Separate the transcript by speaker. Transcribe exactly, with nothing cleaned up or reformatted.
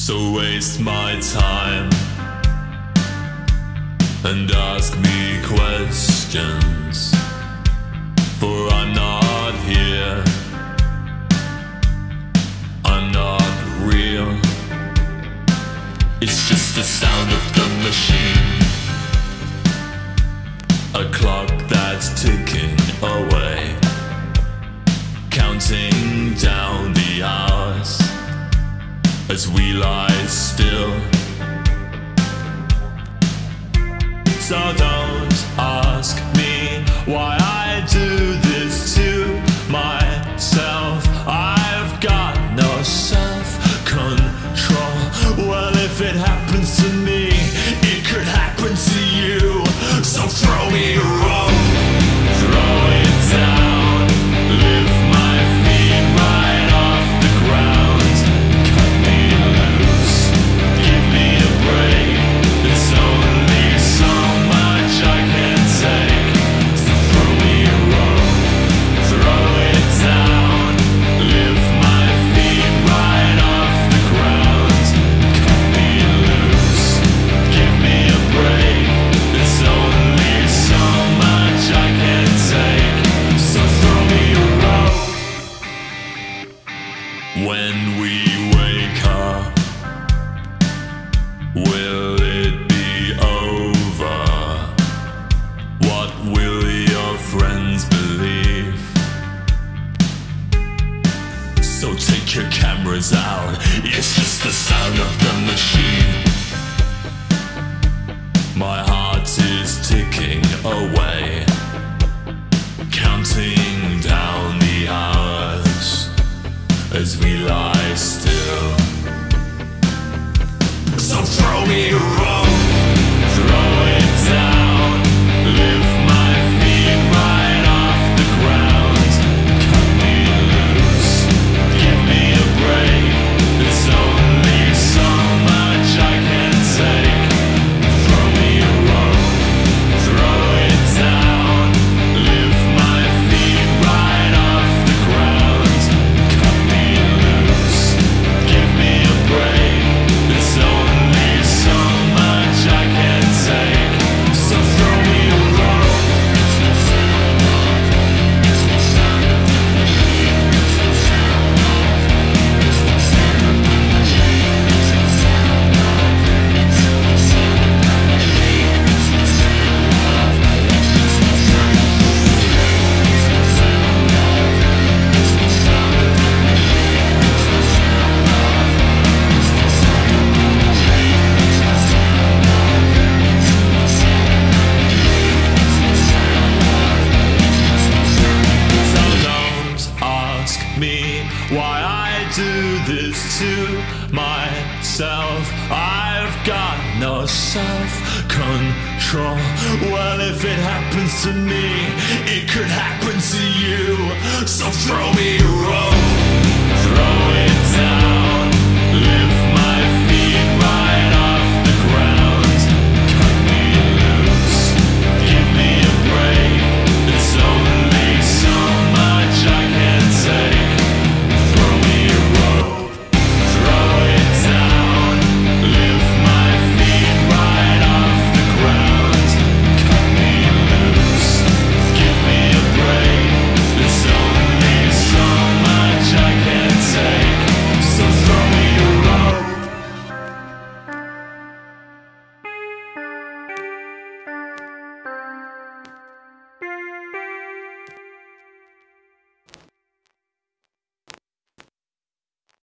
Speaker 1: So waste my time and ask me questions, for I'm not here, I'm not real. It's just the sound of the machine, a clock that's ticking away, counting down the hours as we lie still. So don't ask me why I do this to myself. I've got no self-control. Well, if it happens to me, it could happen to you. So throw me a rope, throw it down, lift my feet right off the ground, cut me loose, give me a break. There's only so much I can take. So throw me a rope, throw it down, lift my feet right off the ground, cut me loose, give me a break. There's only so much I can take. So throw me a rope. When we wake up, will it be over? What will your friends believe? So take your cameras out, it's just the sound of the machine. My heart is ticking away, counting down the hours as we lie still. So throw me a rope, throw it down, lift my feet right off the ground, cut me loose, give me a break. There's only so much I can take. Throw me a rope, throw it down, lift my feet right off the ground, cut me loose, give me a break. There's only so much I can take. So throw me a rope. So don't ask me why I do this to myself. I've got no self-control. Well, if it happens to me, it could happen to you. So throw me a rope.